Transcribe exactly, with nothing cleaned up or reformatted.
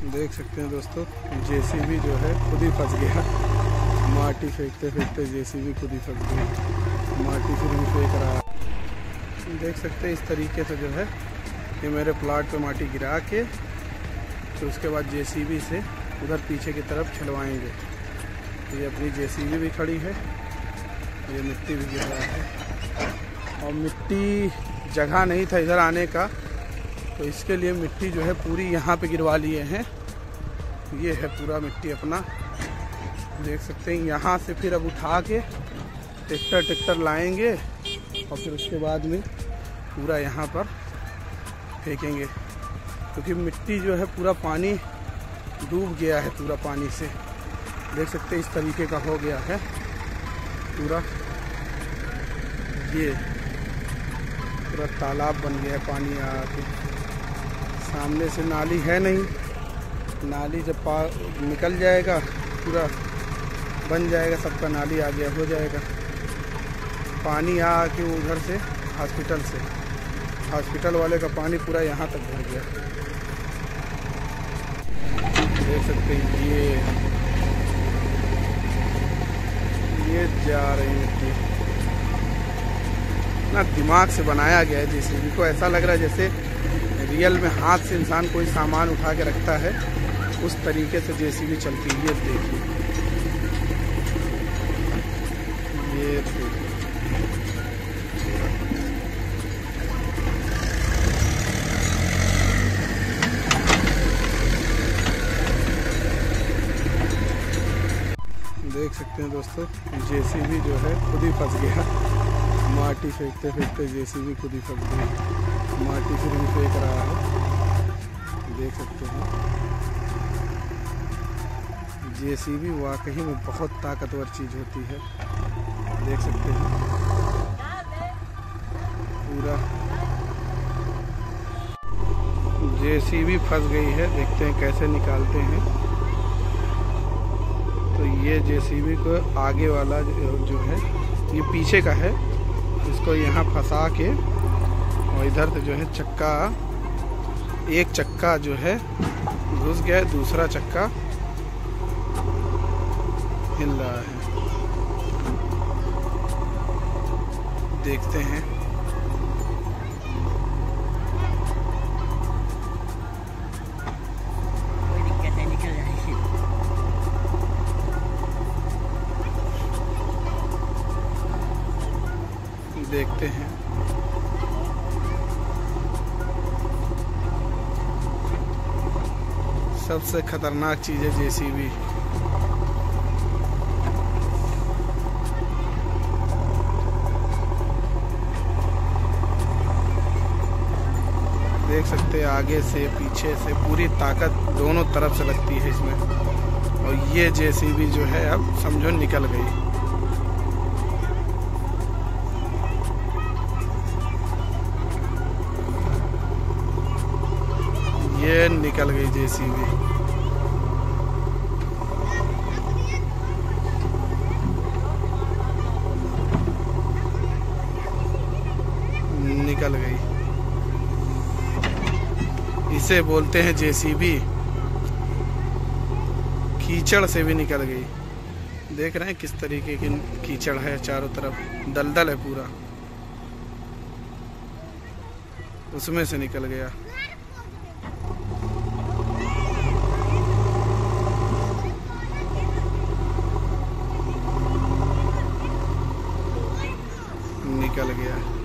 देख सकते हैं दोस्तों, जेसीबी जो है खुद ही फंस गया। माटी फेंकते फेंकते जेसीबी खुद ही फंस गया। माटी फिर भी फेंक रहा है। देख सकते हैं इस तरीके से जो है ये मेरे प्लाट पे माटी गिरा के तो उसके बाद जेसीबी से उधर पीछे की तरफ छिलवाएंगे। ये अपनी जेसीबी भी खड़ी है, ये मिट्टी भी गिर रहा है और मिट्टी जगह नहीं था इधर आने का, तो इसके लिए मिट्टी जो है पूरी यहाँ पे गिरवा लिए हैं। ये है पूरा मिट्टी अपना, देख सकते हैं। यहाँ से फिर अब उठा के ट्रैक्टर ट्रैक्टर लाएंगे और फिर उसके बाद में पूरा यहाँ पर फेंकेंगे, क्योंकि मिट्टी जो है पूरा पानी डूब गया है पूरा पानी से। देख सकते हैं इस तरीके का हो गया है पूरा, ये पूरा तालाब बन गया है पानी आके। सामने से नाली है नहीं, नाली जब पा निकल जाएगा पूरा बन जाएगा, सबका नाली आ गया हो जाएगा। पानी आ के उधर से हॉस्पिटल से हॉस्पिटल वाले का पानी पूरा यहाँ तक भर गया। देख सकते हैं ये ये जा रही मिट्टी ना, दिमाग से बनाया गया है जेसीबी को। ऐसा लग रहा है जैसे रियल में हाथ से इंसान कोई सामान उठा के रखता है, उस तरीके से जेसीबी चलती है। ये देखिए, ये देखिए देख सकते हैं दोस्तों, जेसीबी जो है खुद ही फंस गया। माटी फेंकते फेंकते जेसीबी खुद ही फंस गई। माटी फिर भी फेंक रहा है, देख सकते हैं। जेसीबी वाकई में बहुत ताकतवर चीज़ होती है, देख सकते हैं पूरा जेसीबी फंस गई है। देखते हैं कैसे निकालते हैं। तो ये जेसीबी को आगे वाला जो है ये पीछे का है, इसको यहाँ फंसा के और इधर से जो है चक्का, एक चक्का जो है घुस गया है, दूसरा चक्का हिल रहा है। देखते हैं देखते हैं सबसे खतरनाक चीज़ है जेसीबी। देख सकते हैं आगे से पीछे से पूरी ताकत दोनों तरफ से लगती है इसमें, और ये जेसीबी जो है अब समझो निकल गई। ये निकल गई जेसीबी। निकल गई, इसे बोलते हैं जेसीबी। कीचड़ से भी निकल गई। देख रहे हैं किस तरीके की कीचड़ है, चारों तरफ दलदल है पूरा, उसमें से निकल गया। निकल गया।